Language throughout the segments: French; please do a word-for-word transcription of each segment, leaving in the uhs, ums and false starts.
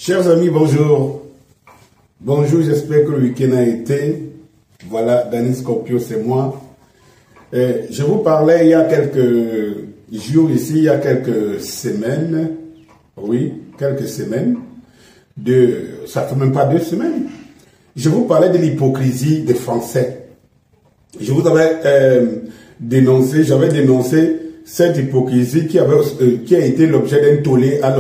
Chers amis, bonjour. Bonjour, j'espère que le week-end a été. Voilà, Danny Scorpio, c'est moi. Euh, je vous parlais il y a quelques jours ici, il y a quelques semaines, oui, quelques semaines, de, ça fait même pas deux semaines. Je vous parlais de l'hypocrisie des Français. Je vous avais euh, dénoncé, j'avais dénoncé cette hypocrisie qui, avait, euh, qui a été l'objet d'un tollé à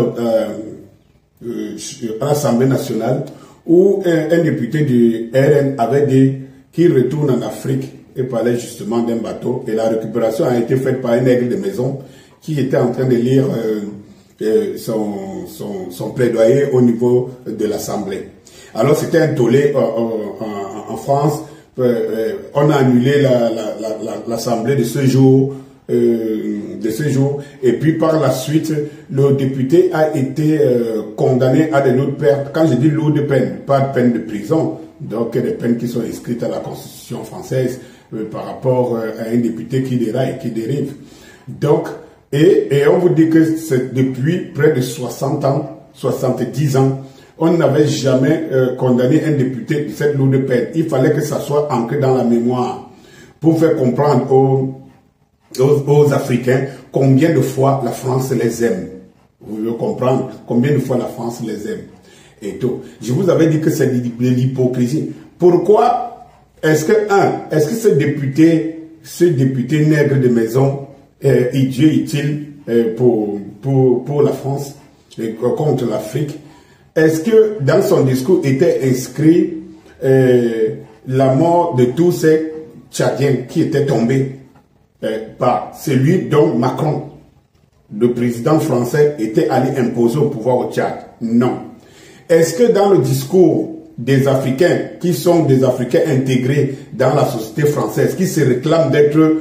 l'Assemblée nationale où un, un député du R N avait dit qu'il retourne en Afrique et parlait justement d'un bateau. Et la récupération a été faite par un aigle de maison qui était en train de lire euh, euh, son, son, son plaidoyer au niveau de l'Assemblée. Alors c'était un tollé euh, en, en France. Euh, euh, on a annulé l'Assemblée la, la, la, de ce jour. Euh, de ce jour et puis par la suite le député a été euh, condamné à de lourdes peines. Quand je dis lourdes peines, pas de peine de prison, donc des peines qui sont inscrites à la Constitution française euh, par rapport euh, à un député qui déraille et qui dérive. Donc et, et on vous dit que c'est depuis près de soixante ans, soixante-dix ans, on n'avait jamais euh, condamné un député de cette lourde peine. Il fallait que ça soit ancré dans la mémoire pour faire comprendre aux Aux, aux Africains combien de fois la France les aime. Vous voulez comprendre combien de fois la France les aime. Et tout. Je vous avais dit que c'est de l'hypocrisie. Pourquoi est-ce que, un, est-ce que ce député, ce député nègre de maison, est idiot est-il pour, pour, pour la France et contre l'Afrique? Est-ce que dans son discours était inscrit euh, la mort de tous ces Tchadiens qui étaient tombés par celui dont Macron, le président français, était allé imposer au pouvoir au Tchad? Non. Est-ce que dans le discours des Africains, qui sont des Africains intégrés dans la société française, qui se réclament d'être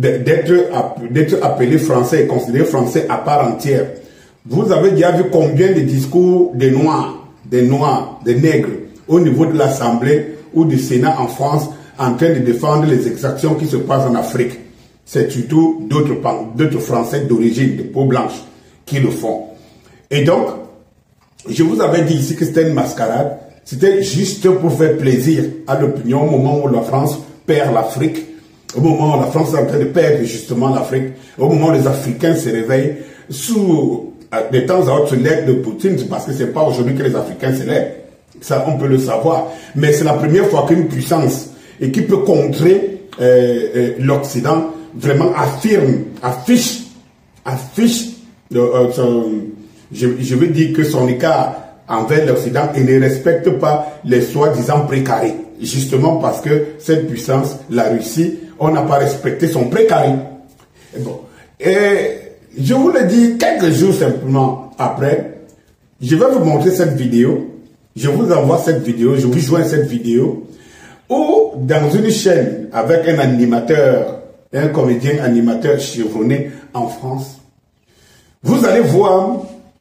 d'être appelés français et considérés français à part entière, vous avez déjà vu combien de discours des Noirs, des Noirs, des Nègres, au niveau de l'Assemblée ou du Sénat en France, en train de défendre les exactions qui se passent en Afrique? C'est surtout d'autres Français d'origine, de peau blanche, qui le font. Et donc, je vous avais dit ici que c'était une mascarade. C'était juste pour faire plaisir à l'opinion au moment où la France perd l'Afrique, au moment où la France est en train de perdre justement l'Afrique, au moment où les Africains se réveillent, sous, de temps à autre, se lèvent de Poutine, parce que c'est pas aujourd'hui que les Africains se lèvent. Ça, on peut le savoir. Mais c'est la première fois qu'une puissance, et qui peut contrer euh, euh, l'Occident, vraiment affirme, affiche, affiche, euh, son, je, je veux dire que son écart envers l'Occident et ne respecte pas les soi-disant précarés. Justement parce que cette puissance, la Russie, on n'a pas respecté son précaré. Et bon. Et je vous le dis quelques jours simplement après, je vais vous montrer cette vidéo. Je vous envoie cette vidéo, je vous joins cette vidéo où dans une chaîne avec un animateur, un comédien animateur chevronné en France, vous allez voir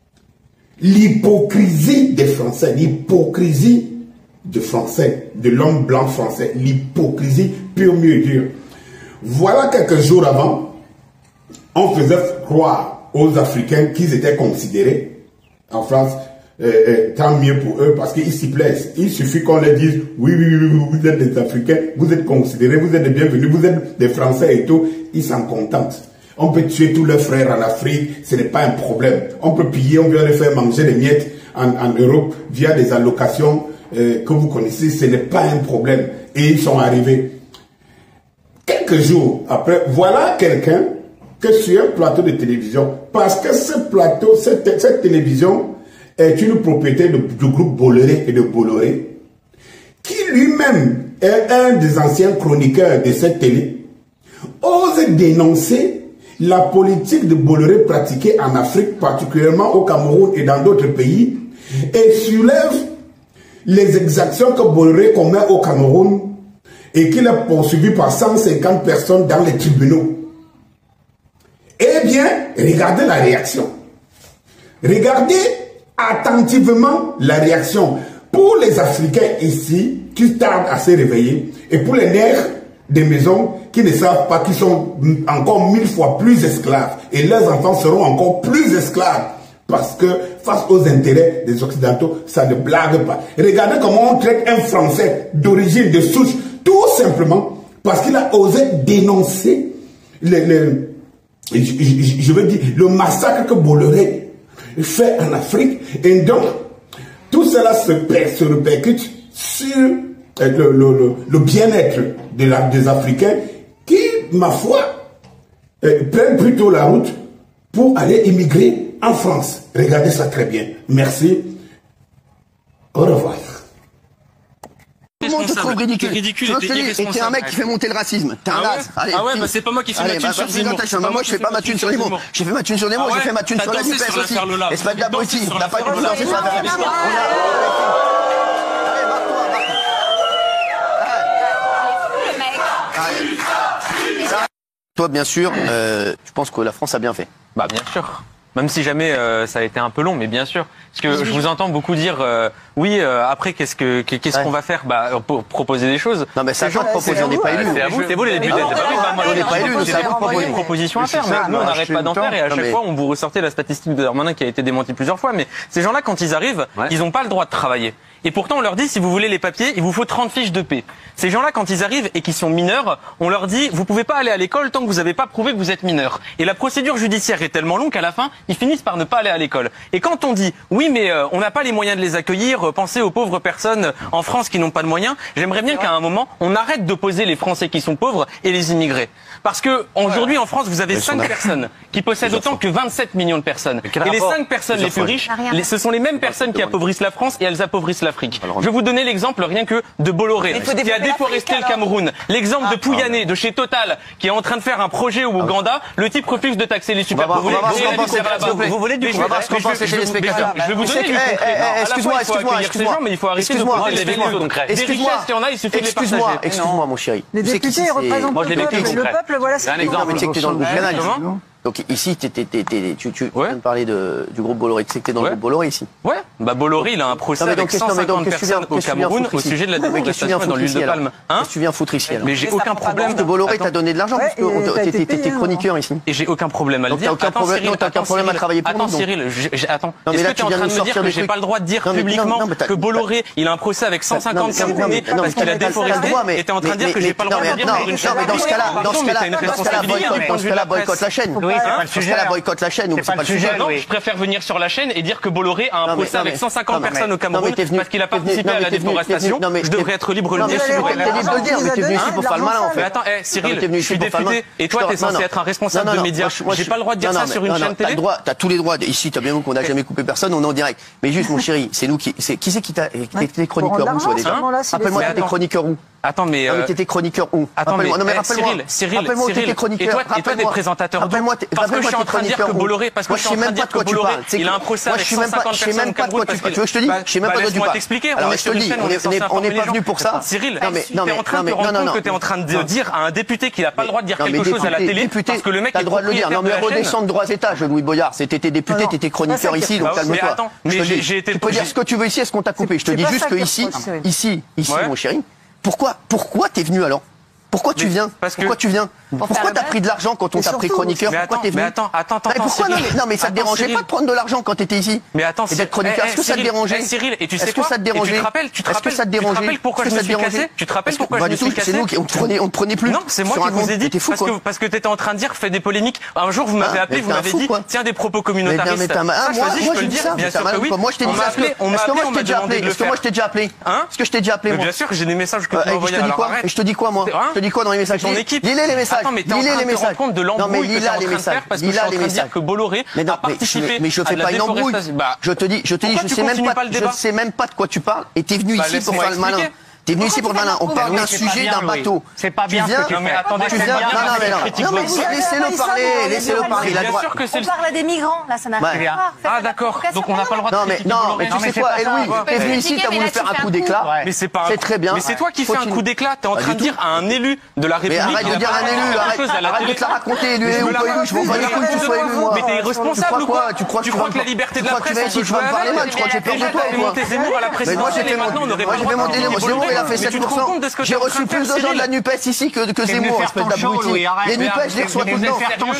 l'hypocrisie des Français, l'hypocrisie des Français, de l'homme blanc français, l'hypocrisie pure, mieux dure. Voilà quelques jours avant, on faisait croire aux Africains qu'ils étaient considérés en France. Euh, euh, tant mieux pour eux parce qu'ils s'y plaisent. Il suffit qu'on leur dise oui, oui, oui, oui, vous êtes des Africains, vous êtes considérés, vous êtes les bienvenus, vous êtes des Français et tout. Ils s'en contentent. On peut tuer tous leurs frères en Afrique, ce n'est pas un problème. On peut piller, on peut leur faire manger des miettes en, en Europe via des allocations euh, que vous connaissez, ce n'est pas un problème. Et ils sont arrivés. Quelques jours après, voilà quelqu'un que sur un plateau de télévision, parce que ce plateau, cette, cette télévision est une propriété de, du groupe Bolloré et de Bolloré, qui lui-même est un des anciens chroniqueurs de cette télé, ose dénoncer la politique de Bolloré pratiquée en Afrique, particulièrement au Cameroun et dans d'autres pays, et soulève les exactions que Bolloré commet au Cameroun et qu'il a poursuivi par cent cinquante personnes dans les tribunaux. Eh bien, regardez la réaction. Regardez attentivement la réaction. Pour les Africains ici, qui tardent à se réveiller, et pour les nègres des maisons qui ne savent pas, qui sont encore mille fois plus esclaves, et leurs enfants seront encore plus esclaves Parce que face aux intérêts des Occidentaux, ça ne blague pas. Regardez comment on traite un Français d'origine, de souche, tout simplement parce qu'il a osé dénoncer le, le, je, je, je veux dire, le massacre que Bolloré fait en Afrique. Et donc, tout cela se, se répercute sur le, le, le, le bien-être de la, des Africains qui, ma foi, euh, prennent plutôt la route pour aller immigrer en France. Regardez ça très bien. Merci. Au revoir. Tout le monde te trouve ridicule. ridicule tu veux que je te dise, et t'es un mec qui fait monter le racisme. T'es un ah ouais naze. Allez, ah ouais, bah c'est pas moi qui fais Allez, ma thune bah, sur Zemmour. bah, moi, je fais pas ma thune sur les mots. J'ai fait ma thune sur les mots, j'ai fait ma thune sur la Nupes aussi. Et c'est pas de la brutille. T'as pas de lancer sur la Allez, barre-toi. Toi, bien sûr, euh, je pense que la France a bien fait. Bah bien sûr. Même si jamais euh, ça a été un peu long, mais bien sûr. Parce que je vous entends beaucoup dire, euh, oui, euh, après, qu'est-ce que qu'est-ce ouais. qu'on va faire? Bah, pour proposer des choses. Non, mais c'est à toi de proposer, on n'est pas élus. C'est à vous, c'est vous les députés. C'est pas oui, bah, moi, on n'est pas élus, c'est à vous de proposer une proposition à faire. Mais nous, on n'arrête pas d'en faire et à chaque fois, on vous ressortait la statistique de Darmanin qui a été démentie plusieurs fois. Mais ces gens-là, quand ils arrivent, ils n'ont pas le droit de travailler. Et pourtant, on leur dit, si vous voulez les papiers, il vous faut trente fiches de paix. Ces gens-là, quand ils arrivent et qu'ils sont mineurs, on leur dit, vous pouvez pas aller à l'école tant que vous n'avez pas prouvé que vous êtes mineur. Et la procédure judiciaire est tellement longue qu'à la fin, ils finissent par ne pas aller à l'école. Et quand on dit, oui, mais euh, on n'a pas les moyens de les accueillir, euh, pensez aux pauvres personnes en France qui n'ont pas de moyens, j'aimerais bien qu'à un moment, on arrête d'opposer les Français qui sont pauvres et les immigrés. Parce que aujourd'hui, en France, vous avez cinq personnes qui possèdent autant que vingt-sept millions de personnes. Et les cinq personnes les plus riches, les, ce sont les mêmes personnes qui appauvrissent la France et elles appauvrissent l'Afrique. Je vais vous donner l'exemple rien que de Bolloré, qui a déforesté le Cameroun. L'exemple de Pouyanné, de chez Total, qui est en train de faire un projet au Ouganda. Le type refuse de taxer les super pauvres. Vous voulez du coup, on va se compenser chez les spectateurs. Je vais vous donner du concret. Excuse-moi, excuse-moi, excuse-moi. Mais il faut arrêter de proposer des vidéos concrètes. Des richesses, il y en a, il suffit de les partager. Excuse-moi, excuse-moi, mon chéri. Les députés représentent le peuple. Le peuple, voilà ce qu'il Non, mais tu sais que t'es dans le groupe Canal. Donc ici, t'es, t'es, t'es, t'es, tu, tu ouais. viens de parler de, du groupe Bolloré. Tu sais que t'es dans ouais. le groupe Bolloré ici. Ouais. Bah Bolloré, il a un procès avec cent cinquante personnes au Cameroun au sujet de la déforestation dans l'huile de palme. Hein Qu'est-ce que tu viens foutre ici alors? Mais j'ai aucun problème. Parce que Bolloré t'a donné de l'argent parce que t'es chroniqueur ici. Et j'ai aucun problème à le dire. Donc t'as aucun problème à travailler pour nous. Attends Cyril, attends. Est-ce que tu es en train de me dire que j'ai pas le droit de dire publiquement que Bolloré, il a un procès avec cent cinquante Camerounais parce qu'il a déforesté et t'es en train de dire que j'ai pas le droit de dire pour une chaîne? Non mais dans ce cas-là, dans ce cas-là, dans ce cas-là, boycotte la chaîne. Oui, c'est pas le sujet. Boycotte la chaîne, c'est pas le sujet. Non, je préfère venir sur la chaîne et dire que Bolloré a un procès avec cent cinquante personnes au Cameroun parce qu'il a participé à la déforestation. Je devrais être libre de le dire. T'es libre de le dire, mais t'es venu ici pour faire le malin en fait. Mais attends, Cyril, je suis député et toi t'es censé être un responsable de médias. J'ai pas le droit de dire ça sur une chaîne télé. T'as tous les droits. Ici, t'as bien vu qu'on n'a jamais coupé personne, on est en direct. Mais juste, mon chéri, c'est nous qui, qui c'est qui t'a, t'étais chroniqueur où, soit déjà? Rappelle-moi, t'étais chroniqueur où? Attends, mais. Non, mais t'étais chroniqueur où? Attends, mais. Non, mais rappelle-moi. Cyril, Cyril, rappelle-moi où t'étais chroniqueur. Et toi, t'es présentateur d'où? Parce que je suis en train de dire que Bolloré, parce que je suis en train de dire que Bolloré, il a un procès avec cent cinquante personnes au Cameroun. Tu veux que je te dise? Je sais même pas de quoi tu parles. t'expliquer. Alors, je te dis, on n'est pas venu pour ça. Cyril, tu es en train de te rendre compte que tu es en train de dire à un député qu'il n'a pas le droit de dire quelque chose à la télé parce que le mec a le droit de le dire. Non, mais redescends de droits étages, Louis Boyard. C'était tes députés, t'étais chroniqueur ici, donc calme-toi. Tu peux dire ce que tu veux ici, est-ce qu'on t'a coupé? Je te dis juste que ici, ici, ici, mon chéri, pourquoi, pourquoi t'es venu alors? Pourquoi tu viens? Pourquoi tu viens? Pourquoi t'as pris de l'argent quand on t'a pris chroniqueur? Pourquoi t'es venu? Mais attends, attends, attends. Pourquoi non? Non, mais ça te dérangeait pas de prendre de l'argent quand t'étais ici? Mais attends, et d'être chroniqueur. Est-ce que ça te dérangeait? Cyril, et tu sais quoi? Est-ce que ça te dérangeait? Tu te rappelles? Tu te rappelles? Est-ce que ça te dérangeait? Tu te rappelles pourquoi je me suis cassé? Tu te rappelles pourquoi je me suis cassé? C'est nous qui on te prenait, on te prenait plus. Non, c'est moi qui vous ai dit parce que parce que t'étais en train de dire fais des polémiques. Un jour vous m'avez appelé, vous m'avez dit tiens des propos communautaristes. Ah moi, je peux le dire. Bien sûr que oui. Moi je t'ai dit ça. Est-ce que moi je t'ai déjà appelé? Est-ce que moi je t'ai déjà appelé? Hein? Est-ce que je t'ai déjà appelé? Bien sûr que j'ai des messages que tu m'as envoyés. Et je te dis quoi moi? Je te dis quoi dans les messages? Lis-les les messages. Lis-les les messages. Compte de l'embrouille que tu es en train de faire parce que je suis en train de dire que Bolloré a participé mais je fais pas une embrouille. Je te dis, je te dis, je sais même pas, je sais même pas de quoi tu parles et t'es venu ici pour faire le malin. T'es venu ici pour le malin. On parle d'un sujet, d'un bateau. C'est pas bien. Tu viens, non mais attendez, tu viens, non non mais non, mais laissez-le parler, laissez-le parler. Bien sûr que c'est. On parle à des migrants, là, ça n'a rien à voir. Ah d'accord. Donc on n'a pas le droit de. Non mais non, mais tu sais quoi, Louis, t'es venu ici, t'as voulu faire un coup d'éclat. Mais c'est pas. C'est très bien. Mais c'est toi qui fais un coup d'éclat. T'es en train de dire à un élu de la République. Mais arrête de dire un élu, arrête de te la raconter, élu ou pas élu, je m'en bats les couilles que tu sois élu moi. Mais t'es irresponsable ou quoi? Tu crois que la liberté de la presse, tu vas me parler mal, tu crois que j'ai peur de toi ou quoi? Zemmour à la présidentielle et maintenant on aurait pas le droit de monter Zemmour il a fait sept pour cent. J'ai reçu plus de gens de la NUPES ici que Zemmour, espèce d'abruti. Les NUPES, je les reçois tout le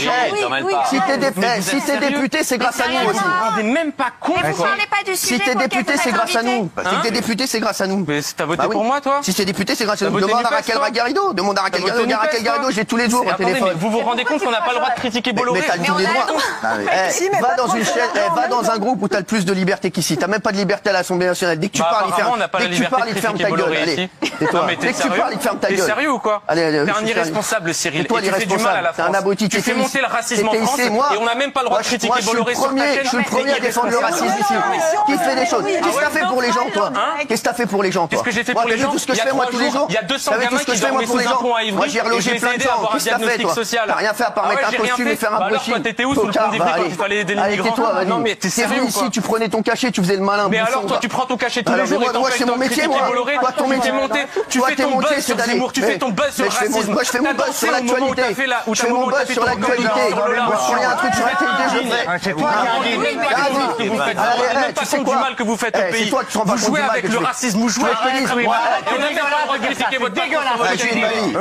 temps. Si t'es député, c'est grâce à nous aussi. On n'est même pas compte. Mais vous parlez pas du sujet. Si t'es député, c'est grâce à nous. Si t'es député, c'est grâce à nous. Mais t'as voté pour moi, toi? Si t'es député, c'est grâce à nous. Demande à Raquel Garrido. Demande à Raquel Garrido. Raquel Garrido, j'ai tous les jours au téléphone. Vous vous rendez compte qu'on n'a pas le droit de critiquer Bolloré? Mais t'as tous les droits. Va dans une chaîne, va dans un groupe où t'as le plus de liberté qu'ici. T'as même pas de liberté à l'Assemblée nationale. Dès que tu parles, il ferme. Dès que tu parles, il ferme ta gueule. Allez, tais-toi. Dès que tu parles, il ferme ta gueule. T'es sérieux ou quoi? T'es un irresponsable, Cyril. Et tu fais du mal à la France. Tu fais monter le racisme en France et on n'a même pas le droit de critiquer Bolloré sur ta chaîne. Je suis le premier à défendre le racisme ici. Qui fait des choses? Qu'est-ce que t'as fait pour les gens, toi? Qu'est-ce que t'as fait pour les gens, toi? Qu'est-ce que j'ai fait pour les gens? Tout ce que je fais moi tous les jours. Il y a deux cents gamins qui dormaient sous un pont à Ivry. Moi j'ai relogé plein de gens. Qu'est-ce que t'as fait, toi? T'as rien fait à part mettre un costume et faire un brushing. T'étais où sous le pont d'Ivry quand il fallait aider les migrants? Non mais t'es sérieux ou quoi? Ici, tu prenais ton cachet, tu faisais le malin. Mais alors toi tu prends ton cachet tous les jours et moi c'est mon métier, moi. Toi ton métier, tu fais ton buzz sur Zemmour, tu fais ton buzz sur le racisme. Moi je fais mon buzz sur l'actualité. Je fais mon buzz sur l'actualité. Moi quand il y a un truc sur l'actualité, je le fais. C'est toi qui tu sais quoi? Du mal que vous faites au pays. Vous jouez avec le racisme, vous jouez avec le racisme. On n'a même pas le droit de critiquer votre dégueulasse. S'il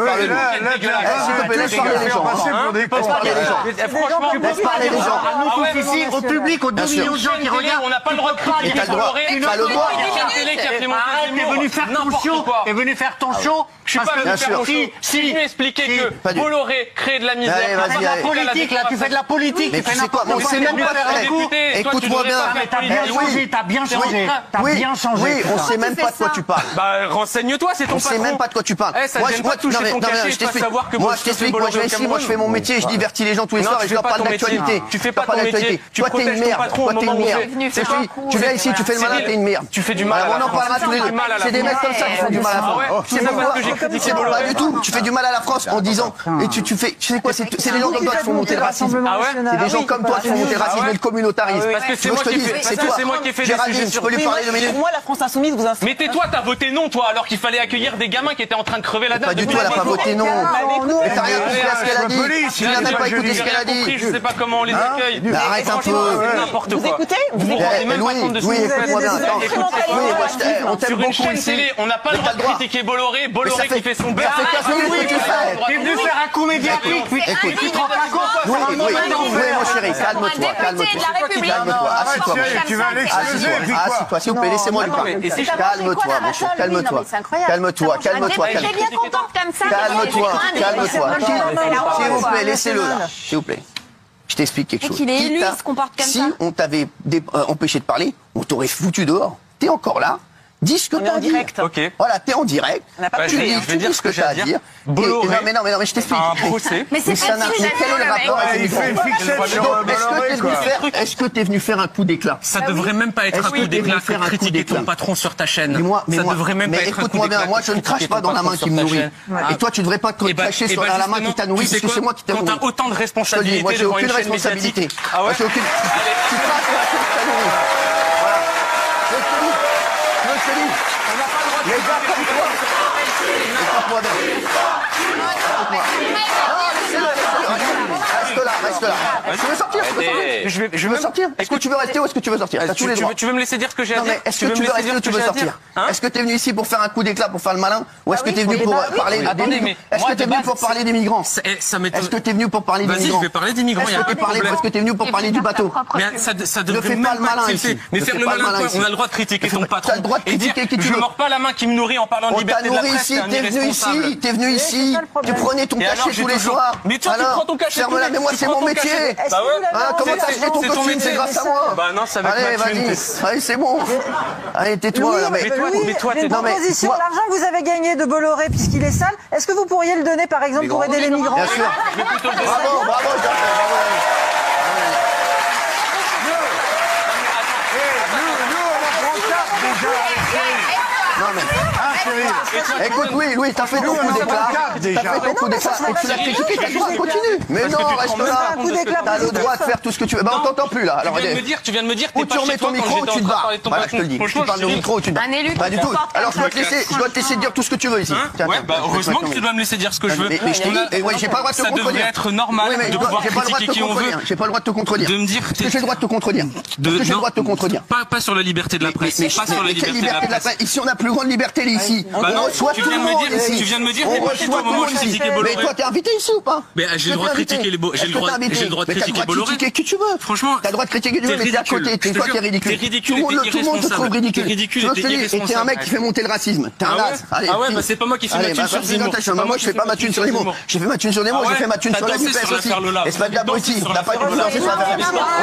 te plaît, laisse parler les gens. Laisse parler les gens. Franchement, laisse parler les gens. À nous tous ici, au public, aux deux millions de gens qui regardent. On n'a pas le droit de critiquer Bolloré. T'as le droit. Arrête, t'es venu faire ton show. T'es venu faire ton show. Je suis pas venu faire mon show. Si, venu expliquer que Bolloré crée de la misère. Tu fais de la politique, là, tu fais de la politique. Mais tu sais quoi, on sait même pas. Écoute-moi bien. T'as bien changé, t'as bien changé. T'as bien changé. Oui, on sait même pas de quoi tu parles. Bah, renseigne-toi, c'est ton patron. On sait même pas de quoi tu parles. Moi, je vois toucher ton cachet, je t'explique. Moi, je t'explique. Moi, je vais ici, moi, je fais mon métier, je divertis les gens tous les soirs et je leur parle d'actualité. Tu fais pas ton métier. Toi, t'es une merde. Toi, t'es une merde. Tu viens ici, tu fais le malin, t'es une merde. Tu fais du mal à la France. On en parlera tous les deux. C'est des mecs comme ça qui font du mal à la France. C'est même pas que j'ai critiqué Bolloré. Pas du tout. Tu fais du mal à la France en disant et tu tu fais. Tu sais quoi? C'est des gens comme toi qui font monter le racisme. Ah ouais? C'est des gens comme toi qui font monter le racisme et le communautarisme. Parce que c'est moi qui fais. C'est toi. C'est moi qui ai fait des sujets sur. Tu peux lui parler de minutes. Pour moi, la France Insoumise vous insulte. Mais tais-toi, t'as voté non, toi, alors qu'il fallait accueillir des gamins qui étaient en train de crever la dalle. Pas du tout, elle a pas voté non. Mais t'as rien compris à ce qu'elle a dit. Tu n'as même pas écouté ce qu'elle a dit. Je sais pas comment on les accueille. Arrête un peu. N'importe quoi. Vous écoutez? Vous vous rendez même pas compte de ce que vous faites. Oui, on t'aime beaucoup ici. On n'a pas le droit de critiquer Bolloré. Bolloré qui fait son beurre. T'es venu faire un coup médiatique. Écoute, tu te rends pas compte? oui, oui, oui, mon chéri, calme-toi, calme-toi. Calme-toi, assis-toi. Tu vas l'excuser, puis quoi? Assis-toi, s'il vous plaît, laissez-moi lui parler. Calme-toi, mon cher, calme-toi. Calme-toi, calme-toi, calme-toi. Calme-toi, calme-toi. S'il vous plaît, laissez-le là. S'il vous plaît. Je t'explique quelque chose. Qu'il est élu, il se comporte comme ça. Si on t'avait empêché de parler, on t'aurait foutu dehors. T'es encore là. Dis ce que t'as à dire. Ok. Voilà, t'es en direct. Tu dis, tu dis ce que t'as à dire. Bolloré. Non, mais non, mais non, mais je t'explique. Un procès. Mais c'est ça n'a quel est le rapport avec Il fait une fixette sur Bolloré. Est-ce que t'es venu faire un coup d'éclat? Ça devrait même pas être un coup d'éclat que critiquer ton patron sur ta chaîne. Ça devrait même pas être un coup d'éclat. Écoute-moi bien, moi je ne crache pas dans la main qui me nourrit. Et toi, tu devrais pas te cracher sur la main qui t'a nourri, parce que c'est moi qui t'ai nourri. Quand t'as autant de responsabilités devant une chaîne médiatique. Ah ouais? Tu craches sur la chaîne qui t'a nourri. Voilà. Je te dis. Je te dis. Les gars comme toi. Écoute-moi bien. Écoute-moi. Reste là, reste là. Tu veux sortir? Je vais, je veux sortir. Est-ce que tu veux rester ou est-ce que tu veux sortir? T'as tous les droits. Tu veux me laisser dire ce que j'ai à dire? Non mais est-ce que tu veux rester ou tu veux sortir? Est-ce que t'es venu ici pour faire un coup d'éclat, pour faire le malin, ou est-ce que t'es venu pour parler des migrants? Est-ce que t'es venu pour parler des migrants? Est-ce que t'es venu pour parler des migrants? Vas-y, je vais parler des migrants. Est-ce que t'es venu pour parler du bateau? Mais ça, ça devrait même pas exister. Mais faire le malin, on a le droit de critiquer ton patron et dire je mords pas la main qui me nourrit en parlant de liberté de la presse. T'es venu ici, t'es venu ici, tu prenais ton cachet tous les soirs. Mais toi, tu prends ton cachet. Ferme-la, mais moi c'est mon métier. Comment t'as acheté ton costume? C'est grâce à moi. Bah non, ça va. Allez, vas-y. Allez, c'est bon. Allez, tais-toi. Mais toi, t'es dans proposition. L'argent que vous avez gagné de Bolloré, puisqu'il est sale, est-ce que vous pourriez le donner, par exemple, pour aider les migrants? Bien sûr. Bravo, bravo. Non mais, écoute, oui, Louis, t'as fait ton coup d'éclat. T'as fait ton coup d'éclat et tu l'as critiqué, t'as le droit de continuer. Mais non, reste là. T'as le droit de faire tout ce que tu veux. Bah, on t'entend plus là. Alors, tu viens de me dire, tu viens de me dire, ou tu remets ton micro ou tu te barres. Voilà, je te le dis. Tu parles de micro ou tu te barres. Pas du tout. Alors, je dois te laisser, je dois te laisser dire tout ce que tu veux ici. Ouais, bah, heureusement que tu dois me laisser dire ce que je veux. Mais je te dis, j'ai pas le droit de te contredire. Ça devrait être normal de pouvoir critiquer qui on veut. J'ai pas le droit de te contredire. De me dire que j'ai le droit de te contredire. J'ai le droit de te contredire. Pas sur la liberté de la presse. Pas sur la liberté de la presse. Ici, on a plus grande liberté ici. ici. Bah on non, reçoit tu tout viens le de me monde dire, ici. tu viens de me dire, on t'es pas reçoit chez toi au tout le moment monde où je ici. critiquais Bolloré. Mais toi, t'es invité ici ou pas? Mais j'ai le droit de critiquer les Bolloré. J'ai le droit, j'ai le droit de critiquer Bolloré. Critiquer qui tu veux. Franchement, t'as le droit de critiquer qui tu veux, mais t'es à côté. T'es toi qui es ridicule. T'es ridicule. Tout le monde te trouve ridicule. T'es ridicule. Et t'es un mec qui fait monter le racisme. T'es un naze. Ah ouais, bah c'est pas moi qui fais ma thune sur Zemmour. Moi, je fais pas ma thune sur Zemmour. J'ai fait ma thune sur Zemmour, j'ai fait ma thune sur la N U P S aussi. Espèce d'abruti. On n'a pas été lancé sur la faire.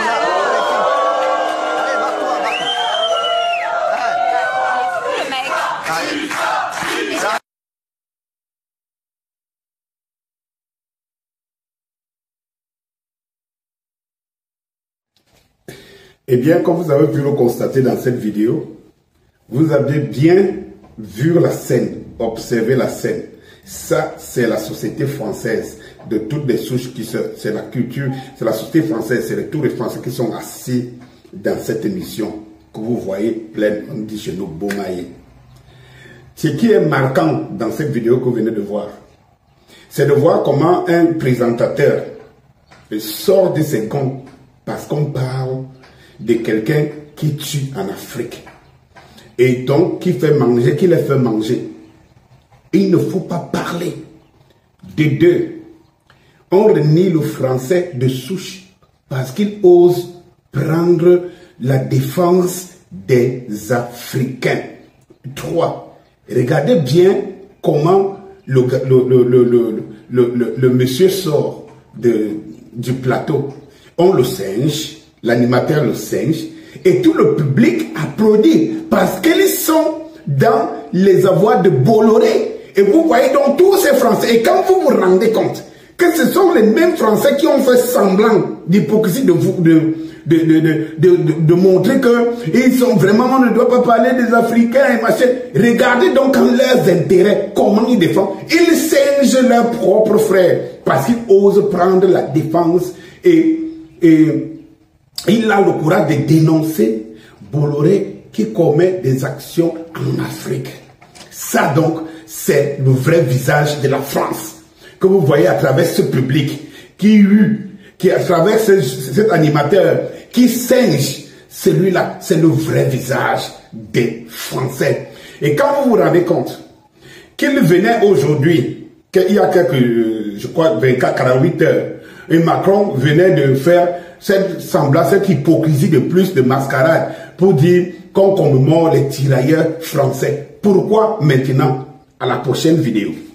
Eh bien, comme vous avez pu le constater dans cette vidéo, vous avez bien vu la scène, observé la scène. Ça, c'est la société française de toutes les souches, qui c'est la culture, c'est la société française, c'est tous les Français qui sont assis dans cette émission que vous voyez pleine, on dit chez nous, Beaumaillé. Ce qui est marquant dans cette vidéo que vous venez de voir, c'est de voir comment un présentateur sort de ses gonds parce qu'on parle de quelqu'un qui tue en Afrique et donc qui fait manger, qui les fait manger. Il ne faut pas parler des deux. On renie le français de souche parce qu'il ose prendre la défense des Africains. Trois, regardez bien comment le, le, le, le, le, le, le, le monsieur sort de, du plateau. On le singe, l'animateur le singe, et tout le public applaudit parce qu'ils sont dans les avoirs de Bolloré. Et vous voyez donc tous ces Français, et quand vous vous rendez compte que ce sont les mêmes Français qui ont fait semblant d'hypocrisie de vous, de, de, de, de, de, de, de montrer qu'ils sont vraiment, on ne doit pas parler des Africains et machin. Regardez donc en leurs intérêts, comment ils défendent. Ils singent leurs propres frères parce qu'ils osent prendre la défense et, et il a le courage de dénoncer Bolloré qui commet des actions en Afrique. Ça donc, c'est le vrai visage de la France que vous voyez à travers ce public qui eut, qui à travers ce, cet animateur qui singe, celui-là, c'est le vrai visage des Français. Et quand vous vous rendez compte qu'il venait aujourd'hui, qu'il y a quelques, je crois, vingt-quatre à quarante-huit heures, et Macron venait de faire cette semblance, cette hypocrisie de plus de mascarade pour dire qu'on commémore les tirailleurs français. Pourquoi maintenant? À la prochaine vidéo.